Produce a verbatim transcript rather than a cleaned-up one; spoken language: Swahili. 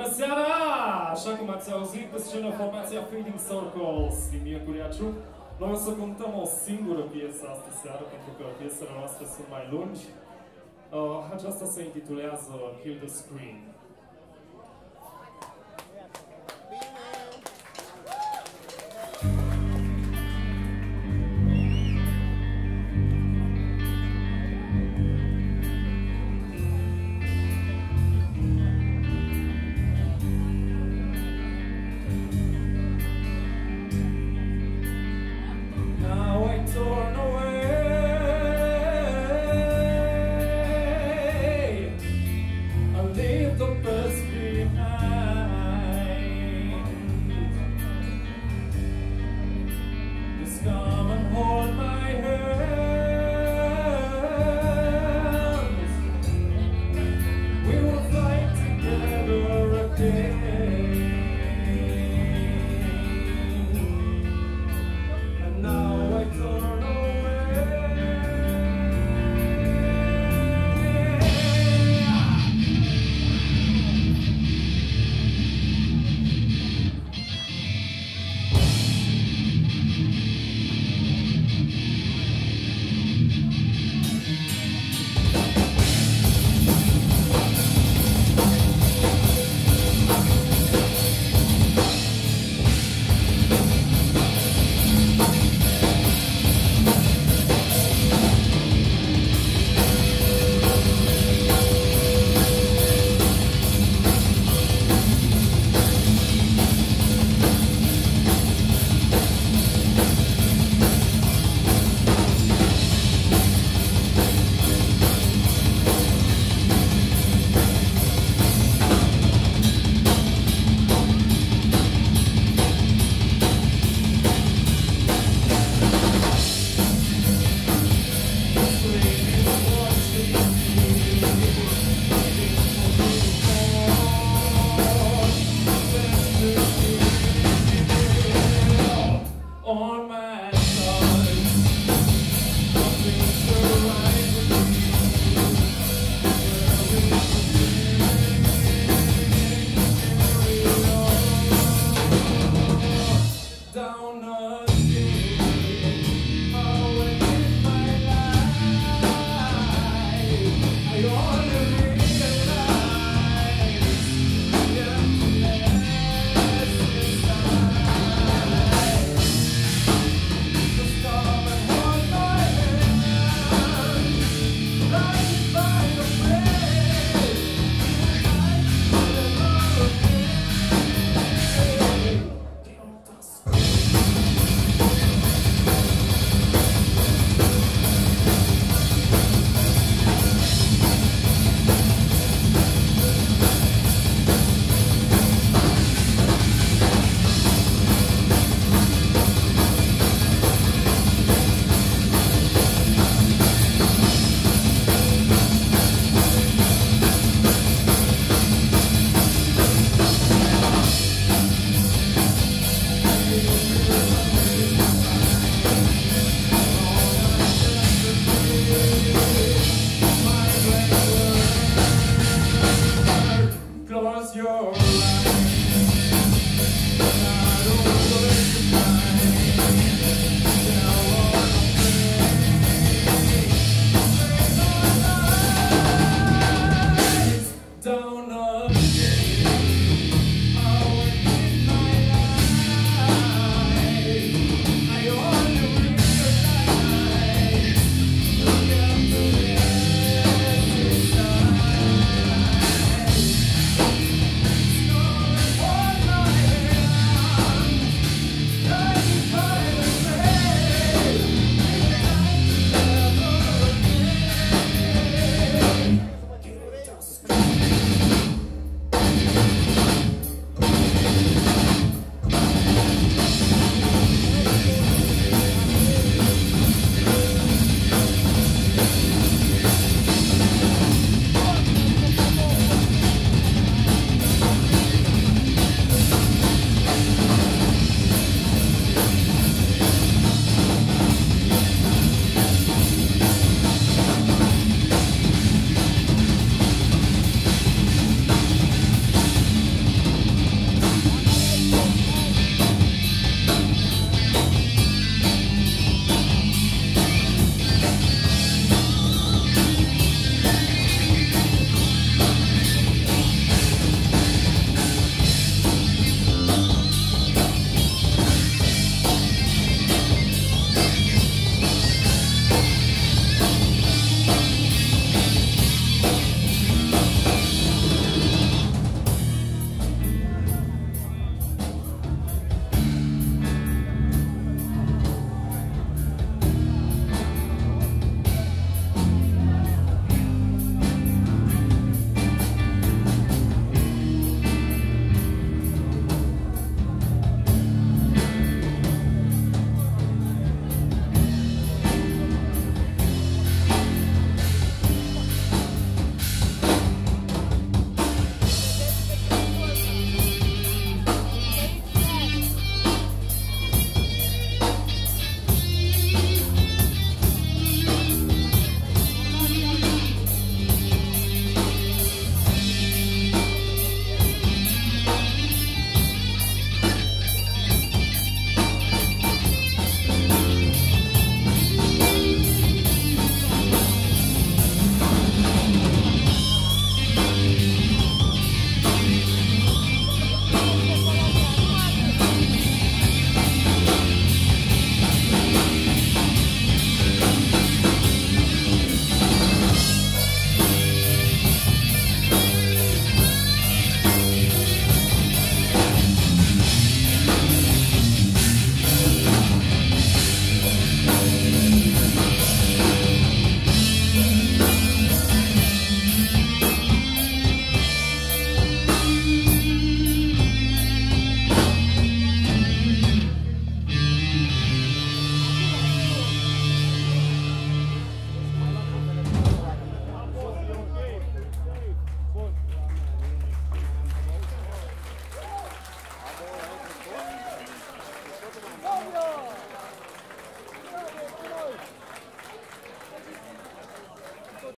Bună seara! Așa cum ați auzit, pe scenă formația Fading Circles din Miercuri Aciu. Noi o să cântăm o singură piesă astă seară, pentru că piesele noastre sunt mai lungi. Uh, aceasta se intitulează Kill the Screen. Torn away, I leave the past behind. Just come and hold my hand. We will fight together again. And now I turn. On my side, nothing's so right with me. Down again, away with my life. I only realize the emptiness inside. Just come and hold my hand, right by the bed. Kill the close your eyes. I don't